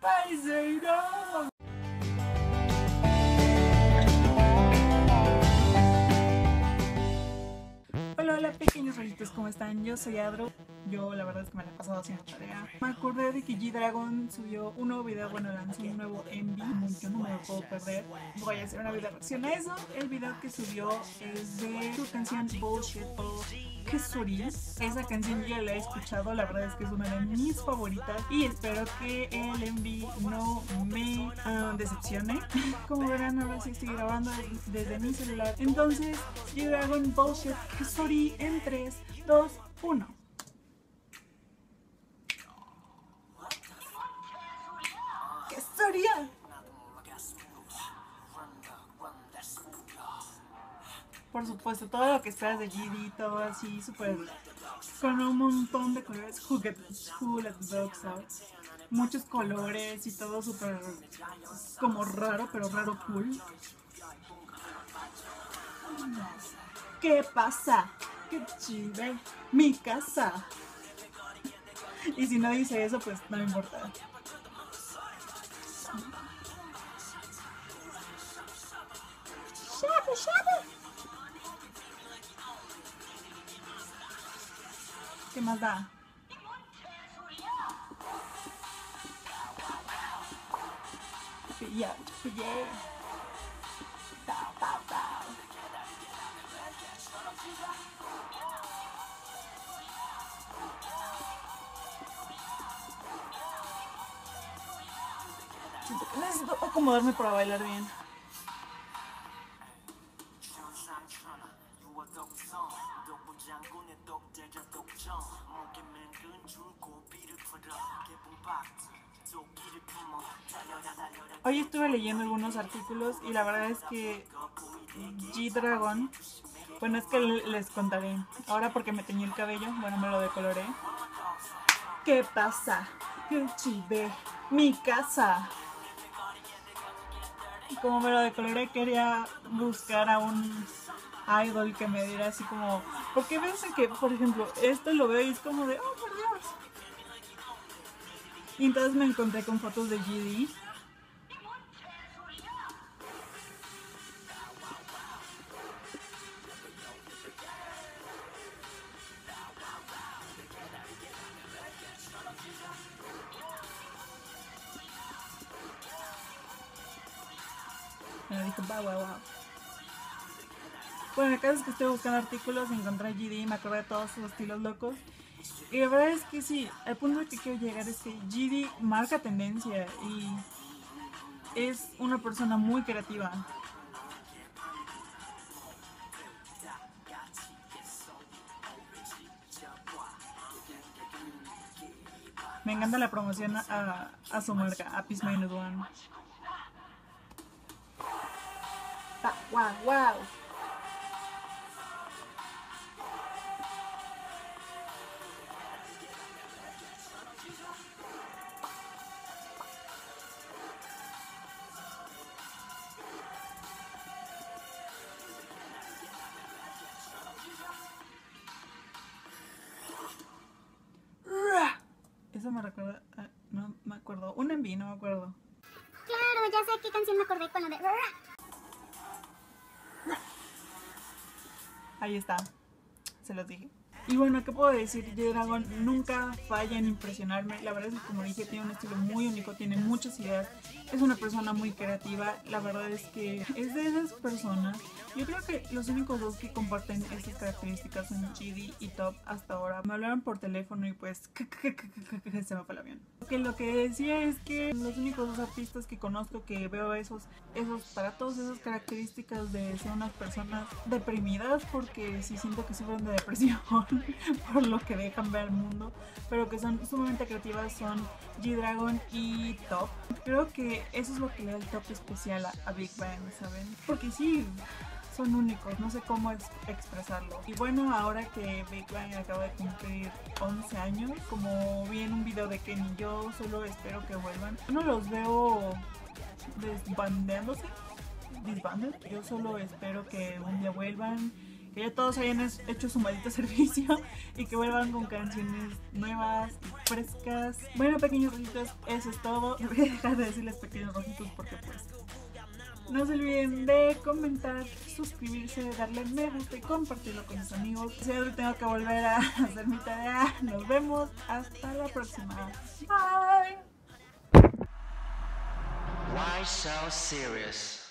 Pfizer, no. Hola pequeños rayitos, ¿cómo están? Yo soy Adro. Yo la verdad es que me la he pasado haciendo tarea. Me acordé de que G-Dragon subió un nuevo video, bueno, lanzó un nuevo Envy. Yo no me lo puedo perder. Voy a hacer una video reacción a eso. El video que subió es de su canción Bullshit o Kesuri. Esa canción yo la he escuchado, la verdad es que es una de mis favoritas. Y espero que el Envy no me decepcione. Como verán, ahora sí estoy grabando desde mi celular. Entonces, G-Dragon Bullshit Kesuri en 3, 2, 1. Por supuesto, todo lo que esperas de GD, todo así súper con un montón de colores, Who Let the Dog Out, muchos colores y todo súper como raro, pero raro cool. ¿Qué pasa? ¡Qué chive! ¡Mi casa! Y si no dice eso, pues no me importa. ¡Shabe! ¿Qué más da? Siento que necesito acomodarme para bailar bien. Hoy estuve leyendo algunos artículos y la verdad es que G-Dragon, bueno, es que les contaré. Ahora porque me teñí el cabello, bueno, me lo decoloré. ¿Qué pasa? ¡Qué chive! ¡Mi casa! Como me lo decoloré, quería buscar a un idol que me diera así como... Porque ves que, por ejemplo, esto lo veo y es como de... ¡Oh, por Dios! Y entonces me encontré con fotos de GD. Me dijo, wow. Bueno, el caso es que estoy buscando artículos, encontré GD, me acordé de todos sus estilos locos. Y la verdad es que sí, el punto al que quiero llegar es que GD marca tendencia y es una persona muy creativa. Me encanta la promoción a su marca, a Peace Minus One. Wow. Eso me recuerda, no me acuerdo, un Envy, no me acuerdo. Claro, ya sé qué canción me acordé con lo de... Ahí está, se los dije. Y bueno, ¿qué puedo decir? G-Dragon nunca falla en impresionarme. La verdad es que, como dije, tiene un estilo muy único, tiene muchas ideas. Es una persona muy creativa. La verdad es que es de esas personas. Yo creo que los únicos dos que comparten estas características son GD y Top hasta ahora. Me hablaron por teléfono y pues se me fue el avión. Lo que decía es que los únicos dos artistas que conozco que veo para todas esas características de ser unas personas deprimidas, porque sí siento que sufren de depresión por lo que dejan ver al mundo, pero que son sumamente creativas, son G-Dragon y Top. Creo que eso es lo que le da el Top especial a Big Bang, ¿saben? Porque sí, son únicos, no sé cómo expresarlo. Y bueno, ahora que Big Bang acaba de cumplir 11 años, como vi en un video de Kenny, yo solo espero que vuelvan. No los veo disbanded. Yo solo espero que un día vuelvan, que ya todos hayan hecho su maldito servicio y que vuelvan con canciones nuevas y frescas. Bueno, pequeños rojitos, eso es todo. Voy a dejar de decirles pequeños rojitos porque pues no se olviden de comentar, suscribirse, darle me gusta y compartirlo con sus amigos. Si ahora tengo que volver a hacer mi tarea. Nos vemos hasta la próxima. Bye. Why so serious?